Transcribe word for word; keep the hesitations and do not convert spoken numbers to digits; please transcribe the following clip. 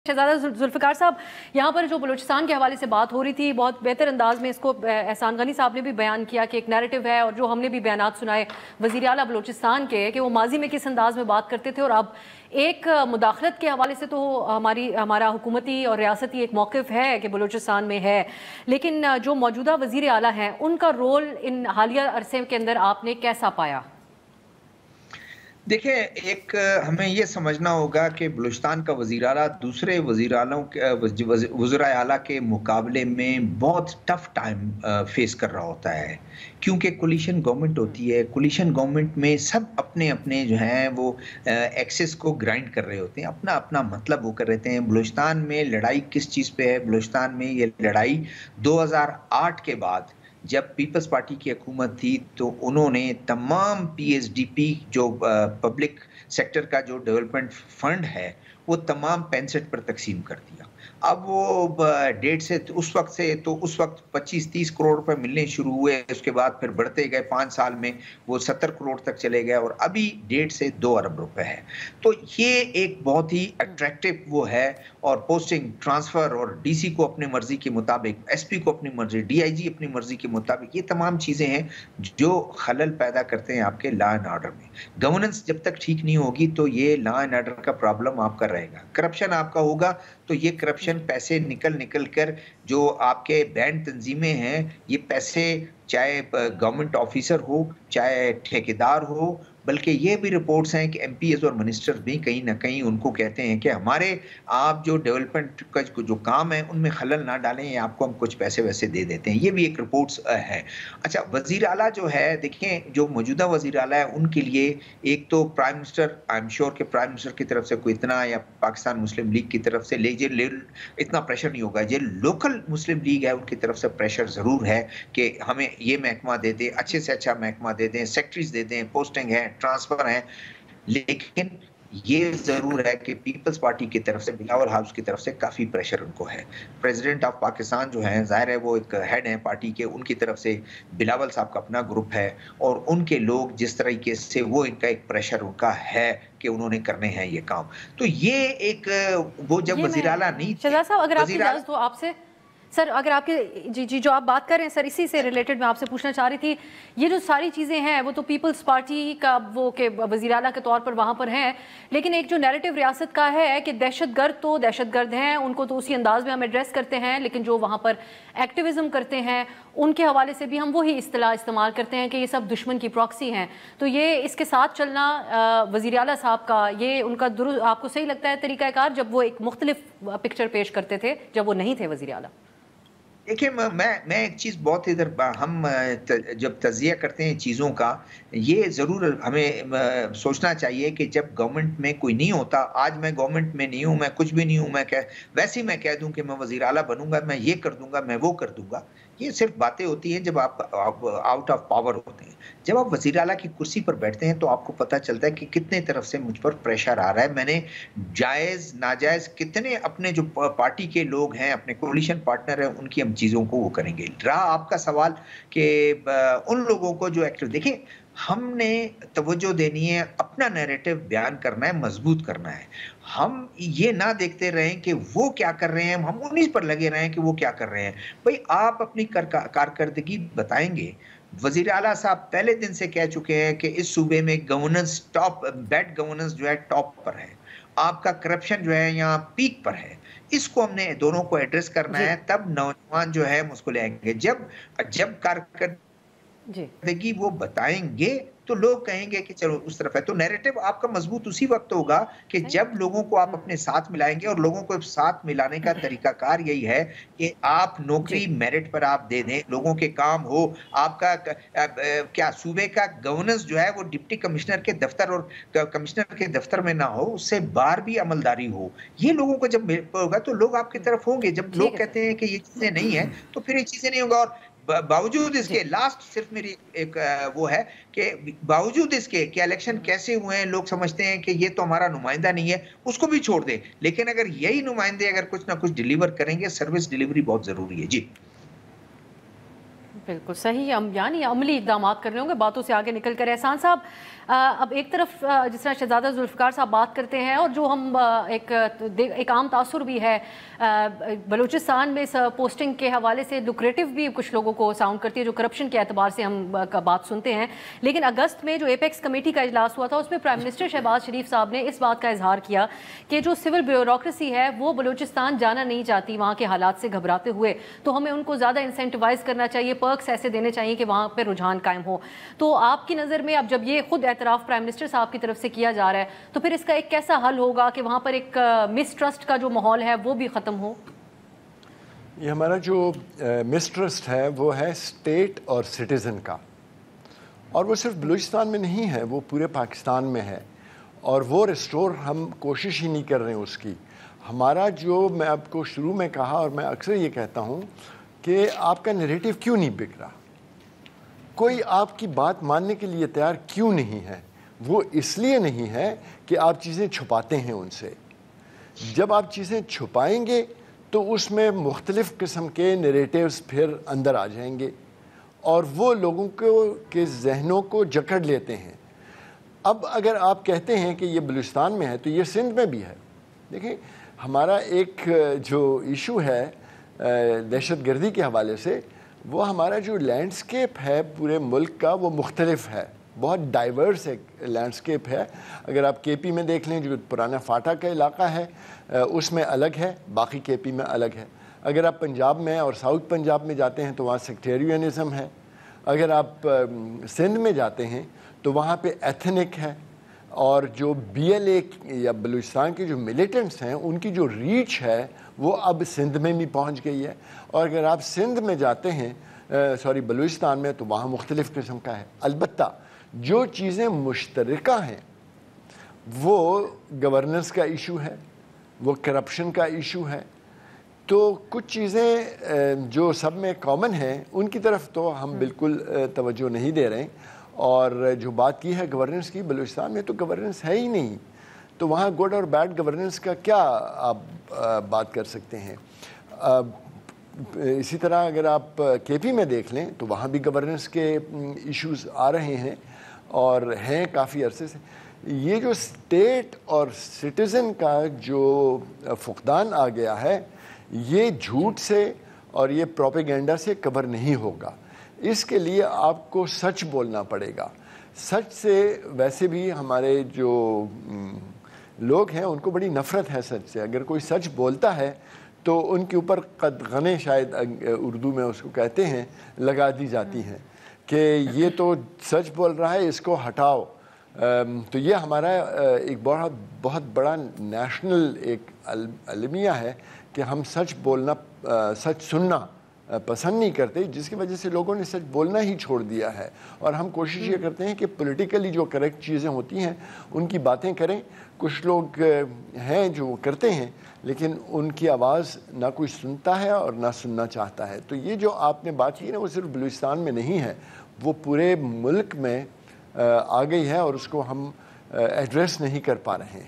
शहजादा जुल्फ़िकार साहब, यहाँ पर जो बलूचिस्तान के हवाले से बात हो रही थी, बहुत बेहतर अंदाज में इसको एहसान गनी साहब ने भी बयान किया कि एक नैरेटिव है, और जो हमने भी बयानात सुनाए वज़ीर आला बलूचिस्तान के कि वो माजी में किस अंदाज में बात करते थे, और अब एक मुदाखलत के हवाले से तो हमारी हमारा हुकूमती और रियासती एक मौक़िफ़ है कि बलूचिस्तान में है, लेकिन जो मौजूदा वज़ीर आला हैं उनका रोल इन हालिया अरसे के अंदर आपने कैसा पाया? देखिए, एक हमें ये समझना होगा कि बलूचिस्तान का वज़ीर आला दूसरे वज़ीर आलों के वज़ीर आला के मुकाबले में बहुत टफ टाइम फेस कर रहा होता है, क्योंकि कोलिशन गवर्नमेंट होती है। कोलिशन गवर्नमेंट में सब अपने अपने जो हैं वो एक्सेस को ग्राइंड कर रहे होते हैं, अपना अपना मतलब वो कर रहते हैं। बलूचिस्तान में लड़ाई किस चीज़ पे है? बलूचिस्तान में ये लड़ाई दो हज़ार आठ के बाद जब पीपल्स पार्टी की हुकूमत थी तो उन्होंने तमाम पी एस डी पी जो पब्लिक सेक्टर का जो डेवलपमेंट फंड है वो तमाम पैंसठ पर तकसीम कर दिया। अब वो डेढ़ से उस वक्त से तो उस वक्त पच्चीस तीस करोड़ रुपए मिलने शुरू हुए, उसके बाद फिर बढ़ते गए, पाँच साल में वो सत्तर करोड़ तक चले गए और अभी डेढ़ से दो अरब रुपए है। तो ये एक बहुत ही अट्रैक्टिव वो है, और पोस्टिंग ट्रांसफ़र और डी सी को अपनी मर्जी के मुताबिक, एस पी को अपनी मर्जी, डी आई जी अपनी मर्जी के मुताबिक, ये तमाम चीज़ें हैं जो खलल पैदा करते हैं आपके लॉ एंड ऑर्डर में। गवर्नेंस जब तक ठीक नहीं होगी तो ये लॉ एंड ऑर्डर का प्रॉब्लम आपका रहेगा। करप्शन आपका होगा तो ये करप्शन पैसे निकल निकल कर जो आपके बैंड तंजीमें हैं, ये पैसे चाहे गवर्नमेंट ऑफिसर हो चाहे ठेकेदार हो, बल्कि ये भी रिपोर्ट्स हैं कि एम पी एस और मिनिस्टर्स भी कहीं ना कहीं उनको कहते हैं कि हमारे आप जो डेवलपमेंट का जो काम है उनमें खलल ना डालें, आपको हम कुछ पैसे वैसे दे देते हैं। ये भी एक रिपोर्ट्स है। अच्छा, वज़ीर आला जो है, देखें जो मौजूदा वज़ीर आला है उनके लिए एक तो prime minister, I am sure कि प्राइम मिनिस्टर की तरफ से कोई इतना, या पाकिस्तान मुस्लिम लीग की तरफ से ले, ले इतना प्रेशर नहीं होगा। जो लोकल मुस्लिम लीग है उनकी तरफ से प्रेशर ज़रूर है कि हमें ये महकमा दे दें, अच्छे से अच्छा महकमा दे दें, सेक्रेटरीज दे दें, पोस्टिंग है, ट्रांसफर है। लेकिन ये जरूर है कि पीपल्स पार्टी की तरफ से, बिलावल हाउस की तरफ से काफी प्रेशर उनको है। प्रेसिडेंट ऑफ पाकिस्तान जो है, जाहिर है वो एक हेड है पार्टी के, उनकी तरफ से बिलावल साहब का अपना ग्रुप है, और उनके लोग जिस तरीके से वो, इनका एक प्रेशर उनका है कि उन्होंने करने हैं ये काम। तो ये एक वो जब वज़ीर आला नहीं थे, शहजाद साहब, अगर आपकी इजाज़त हो आपसे सर, अगर आपके जी जी जो आप बात कर रहे हैं सर, इसी से रिलेटेड मैं आपसे पूछना चाह रही थी, ये जो सारी चीज़ें हैं वो तो पीपल्स पार्टी का वो के वज़ीर आला के तौर पर वहाँ पर हैं, लेकिन एक जो नैरेटिव रियासत का है कि दहशतगर्द तो दहशतगर्द हैं, उनको तो उसी अंदाज में हम एड्रेस करते हैं, लेकिन जो वहाँ पर एक्टिविज़म करते हैं उनके हवाले से भी हम वही इस्तिलाह इस्तेमाल करते हैं कि ये सब दुश्मन की प्रॉक्सी हैं। तो ये इसके साथ चलना वज़ीर आला साहब का, ये उनका दुरुस्त आपको सही लगता है तरीक़ाकार, जब वो एक मुख्तलिफ पिक्चर पेश करते थे जब वो नहीं थे वज़ीर आला? देखिए, मैं मैं एक चीज़ बहुत इधर हम जब तज़िया करते हैं चीज़ों का, ये ज़रूर हमें सोचना चाहिए कि जब गवर्नमेंट में कोई नहीं होता, आज मैं गवर्नमेंट में नहीं हूँ, मैं कुछ भी नहीं हूँ, मैं कह वैसे ही मैं कह दूँ कि मैं वज़ीर आला बनूंगा, मैं ये कर दूंगा, मैं वो कर दूंगा, ये सिर्फ बातें होती हैं जब आप आउट ऑफ पावर होते हैं। जब आप वज़ीर आला की कुर्सी पर बैठते हैं तो आपको पता चलता है कि कितने तरफ से मुझ पर प्रेशर आ रहा है। मैंने जायज़ नाजायज़ कितने अपने जो पार्टी के लोग हैं, अपने कोलिशन पार्टनर हैं, उनकी हम चीज़ों को वो करेंगे। रहा आपका सवाल कि उन लोगों को जो एक्टिव, देखिए हमने तवज्जो देनी है, अपना नैरेटिव बयान करना है, मजबूत करना है। हम ये ना देखते रहें कि वो क्या कर रहे हैं, हम उन्हीं पर लगे रहें कि वो क्या कर रहे हैं। भाई आप अपनी कारकर्दगी बताएंगे। वज़ीर आला साहब पहले दिन से कह चुके हैं कि इस सूबे में गवर्नेंस टॉप, बैड गवर्नेंस जो है टॉप पर है, आपका करप्शन जो है यहाँ पीक पर है। इसको हमने दोनों को एड्रेस करना है, तब नौजवान जो है मुझको ले आएंगे। जब जब कारकर्दगी वो बताएंगे तो लोग कहेंगे कि चलो उस तरफ है। तो नैरेटिव आपका मजबूत उसी वक्त होगा कि जब लोगों को आप अपने साथ मिलाएंगे, और लोगों को साथ मिलाने का तरीकाकार यही है कि आप नौकरी मेरिट पर आप दे दें, लोगों के काम हो, आपका क्या सूबे का गवर्नेंस जो है वो डिप्टी कमिश्नर के दफ्तर और कमिश्नर के दफ्तर में ना हो, उससे बाहर भी अमलदारी हो। ये लोगों को जब होगा तो लोग आपकी तरफ होंगे। जब लोग कहते हैं कि ये चीजें नहीं है तो फिर ये चीजें नहीं होगा। और बावजूद इसके, लास्ट सिर्फ मेरी एक वो है कि बावजूद इसके कि इलेक्शन कैसे हुए हैं, लोग समझते हैं कि ये तो हमारा नुमाइंदा नहीं है, उसको भी छोड़ दें, लेकिन अगर यही नुमाइंदे अगर कुछ ना कुछ डिलीवर करेंगे, सर्विस डिलीवरी बहुत जरूरी है। जी। بالकुल सही, हम यानी अमली इकदाम कर रहे होंगे बातों से आगे निकल कर. एहसान साहब, अब एक तरफ जिस तरह शहजादा जुल्फ़िकार साहब बात करते हैं और जो हम एक एक आम तासुर भी है बलूचिस्तान में इस पोस्टिंग के हवाले से, लुक्रेटिव भी कुछ लोगों को साउंड करती है जो करप्शन के एतबार से हम बात सुनते हैं. लेकिन अगस्त में जो एपेक्स कमेटी का इजलास हुआ था उसमें प्राइम मिनिस्टर शहबाज शरीफ साहब ने इस बात का इजहार किया कि जो सिविल ब्यूरोक्रेसी है वो बलूचिस्तान जाना नहीं चाहती वहाँ के हालात से घबराते हुए, तो हमें उनको ज़्यादा इंसेंटिवाइज करना चाहिए, पर्क्स ऐसे देने चाहिए कि वहाँ पर रुझान कायम हो. तो आपकी नज़र में अब जब ये खुद एतराफ़ प्राइम मिनिस्टर साहब की तरफ से किया जा रहा है तो फिर इसका एक कैसा हल होगा कि वहाँ पर एक मिसट्रस्ट का जो माहौल है वो भी ख़त्म हो? ये हमारा जो मिसट्रस्ट है वो है स्टेट और सिटीज़न का, और वो सिर्फ बलूचिस्तान में नहीं है, वो पूरे पाकिस्तान में है. और वो रिस्टोर हम कोशिश ही नहीं कर रहे हैं उसकी. हमारा जो, मैं आपको शुरू में कहा और मैं अक्सर ये कहता हूँ कि आपका नैरेटिव क्यों नहीं बिक रहा, कोई आपकी बात मानने के लिए तैयार क्यों नहीं है? वो इसलिए नहीं है कि आप चीज़ें छुपाते हैं उनसे. जब आप चीज़ें छुपाएंगे तो उसमें मुख्तलिफ़ किस्म के नैरेटिव्स फिर अंदर आ जाएंगे और वो लोगों को के जहनों को जकड़ लेते हैं. अब अगर आप कहते हैं कि ये बलूचिस्तान में है तो ये सिंध में भी है. देखिए, हमारा एक जो इशू है दहशत गर्दी के हवाले से, वो हमारा जो लैंडस्केप है पूरे मुल्क का वो मुख्तलिफ है, बहुत डाइवर्स एक लैंडस्केप है. अगर आप के पी में देख लें, जो पुराना फाटा का इलाका है उसमें अलग है, बाकी के पी में अलग है. अगर आप पंजाब में और साउथ पंजाब में जाते हैं तो वहाँ सेक्टेरियनिज़म है. अगर आप सिंध में जाते हैं तो वहाँ पे एथनिक है. और जो बी एल ए या बलूचिस्तान के जो मिलिटेंट्स हैं उनकी जो रीच है वो अब सिंध में भी पहुँच गई है. और अगर आप सिंध में जाते हैं, सॉरी बलूचिस्तान में, तो वहाँ मुख्तलिफ़ किस्म का है. अलबत्ता जो चीज़ें मुश्तरका हैं वो गवर्नेंस का इशू है, वो करप्शन का इशू है. तो कुछ चीज़ें जो सब में कॉमन हैं उनकी तरफ तो हम बिल्कुल तवज्जो नहीं दे रहे हैं. और जो बात की है गवर्नेंस की, बलूचिस्तान में तो गवर्नेंस है ही नहीं, तो वहाँ गुड और बैड गवर्नेंस का क्या आप बात कर सकते हैं. इसी तरह अगर आप के पी में देख लें तो वहाँ भी गवर्नेंस के इश्यूज आ रहे हैं और हैं काफ़ी अरसे से. ये जो स्टेट और सिटीज़न का जो फुकदान आ गया है, ये झूठ से और ये प्रोपेगेंडा से कवर नहीं होगा. इसके लिए आपको सच बोलना पड़ेगा. सच से वैसे भी हमारे जो लोग हैं उनको बड़ी नफ़रत है सच से. अगर कोई सच बोलता है तो उनके ऊपर कदगने, शायद उर्दू में उसको कहते हैं, लगा दी जाती हैं कि ये तो सच बोल रहा है, इसको हटाओ. तो ये हमारा एक बहुत बहुत बड़ा नेशनल एक अलमिया है कि हम सच बोलना, सच सुनना पसंद नहीं करते, जिसकी वजह से लोगों ने सच बोलना ही छोड़ दिया है. और हम कोशिश ये करते हैं कि पॉलिटिकली जो करेक्ट चीज़ें होती हैं उनकी बातें करें. कुछ लोग हैं जो करते हैं लेकिन उनकी आवाज़ ना कोई सुनता है और ना सुनना चाहता है. तो ये जो आपने बात की ना, वो सिर्फ बलूचिस्तान में नहीं है, वो पूरे मुल्क में आ गई है और उसको हम एड्रेस नहीं कर पा रहे हैं.